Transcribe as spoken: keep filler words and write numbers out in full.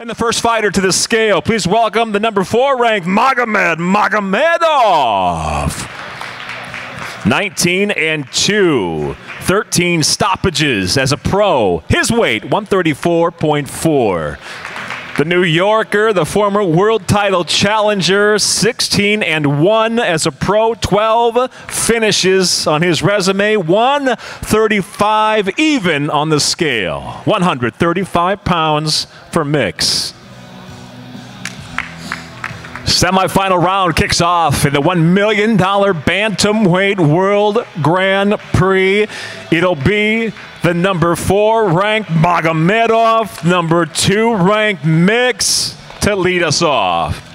And the first fighter to the scale, please welcome the number four ranked Magomed Magomedov. nineteen and two, thirteen stoppages as a pro. His weight, one thirty-four point four. The New Yorker, the former world title challenger, sixteen and one as a pro, twelve finishes on his resume, one thirty-five even on the scale, one hundred thirty-five pounds for mix. Semifinal round kicks off in the one million dollar bantamweight world Grand Prix. It'll be the number four ranked Magomedov, number two ranked Mix to lead us off.